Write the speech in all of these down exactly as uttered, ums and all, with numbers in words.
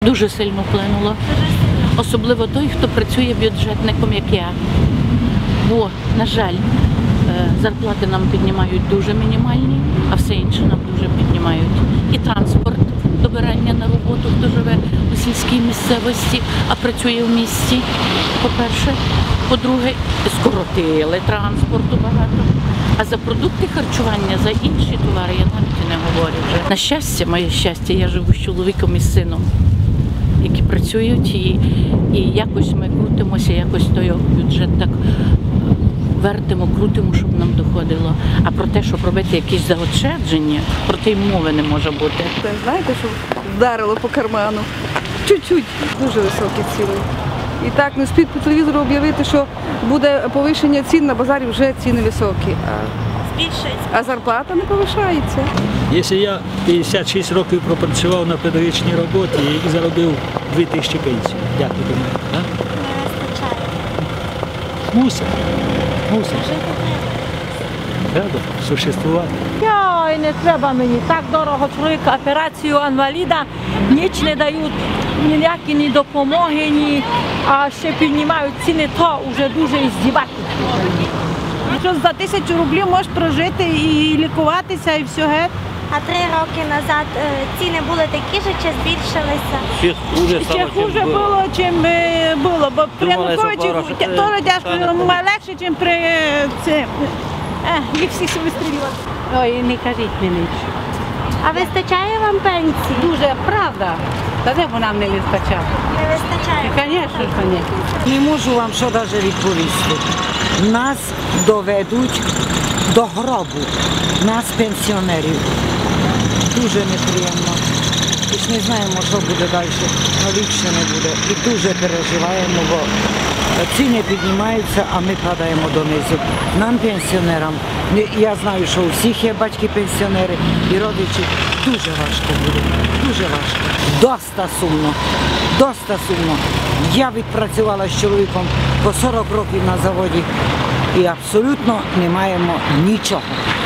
Дуже сильно вплинуло. Особливо той, хто працює бюджетником, як я. Бо, на жаль, зарплати нам піднімають дуже мінімальні, а все інше нам дуже піднімають. І транспорт, добирання на роботу, хто живе у сільській місцевості, а працює в місті, по-перше. По-друге, скоротили транспорту багато. А за продукти харчування, за інші товари я навіть і не говорю вже. На щастя, моє щастя, я живу з чоловіком і з сином, які працюють, і, і якось ми крутимося, якось той бюджет так вертимо, крутимо, щоб нам доходило. А про те, щоб робити якісь заощадження, про те й мови не може бути. Знаєте, що вдарило по карману? Чуть-чуть. Дуже високі ціни. І так не спіть по телевізору об'явити, що буде повищення цін, на базарі вже ціни високі. А, а зарплата не повишається. Якщо я п'ятдесят шість років пропрацював на педагогічній роботі і заробив дві тисячі пенсій, як ви думаєте? Не вистачає. Мусить. Мусить. Треба существувати. Йой, не треба мені. Так дорого чоловіка, операцію інваліда, ніч не дають, ніякі ні допомоги, ні, а ще піднімають ціни, то вже дуже іздівательно. Що за тисячу рублів можеш прожити і лікуватися, і все геть. А три роки назад ціни були такі ж, чи збільшилися? Ще хуже Ще хуже було, чим було, бо при Януковичі теж тяжко, легше, ніж при цим. Їх всіх вистрілювати. Ой, не кажіть мені. А вистачає вам пенсії? Дуже, правда. Та де б нам не вистачає? Не вистачає? Звісно, що ні. Не можу вам що навіть відповісти. Нас доведуть до гробу, нас пенсіонерів. Дуже неприємно. І ж не знаємо, що буде далі, але ліпше не буде. І дуже переживаємо, бо ціни піднімаються, а ми падаємо донизу. Нам, пенсіонерам, я знаю, що у всіх є батьки-пенсіонери і родичі, дуже важко буде, дуже важко. Доста сумно, доста сумно. Я відпрацювала з чоловіком по сорок років на заводі і абсолютно не маємо нічого.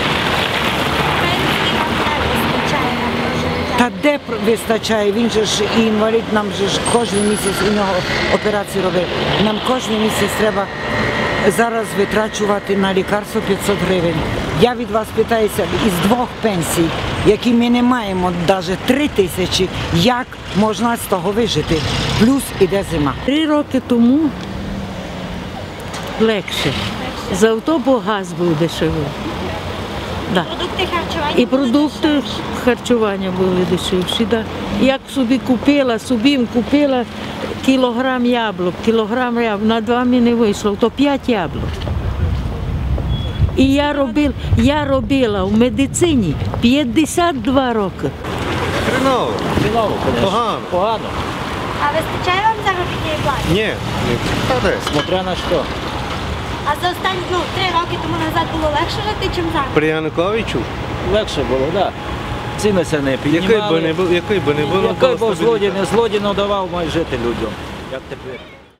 Та де вистачає? Він же ж і інвалід, нам же ж кожен місяць у нього операцію робить. Нам кожен місяць треба зараз витрачувати на лікарство п'ятсот гривень. Я від вас питаюся, із двох пенсій, які ми не маємо, навіть три тисячі, як можна з того вижити? Плюс іде зима. Три роки тому легше. Зато бо газ був дешевий. Да. Продукти харчування І продукти були харчування були дешевші. Да. Як собі купила, собі купила кілограм яблук, кілограм яблук, на два мені не вийшло, то п'ять яблук. І я робила, я робила в медицині п'ятдесят два роки. Хреново. Хреново, Погано. Погано. А вистачає вам заробітної плати? Ні. Та де? Смотря на що. А за останні, ну, три роки тому назад було легше жити, чим зараз? При Януковичу? Легше було, так. Да. Ціни це не піднімали. Який би не було, який би не було. Який був злодій, не злодій, але давав має жити людям. Як тепер.